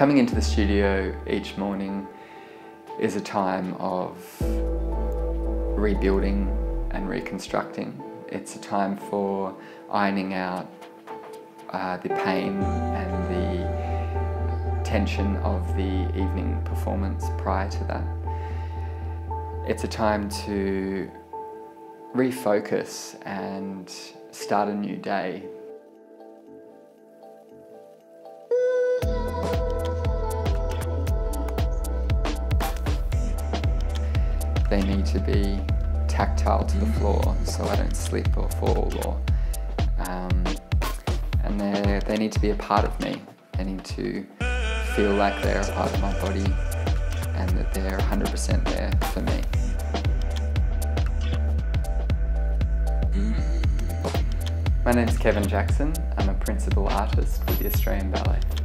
Coming into the studio each morning is a time of rebuilding and reconstructing. It's a time for ironing out the pain and the tension of the evening performance prior to that. It's a time to refocus and start a new day. They need to be tactile to the floor so I don't slip or fall, and they need to be a part of me. They need to feel like they're a part of my body and that they're 100% there for me. My name's Kevin Jackson. I'm a principal artist with the Australian Ballet.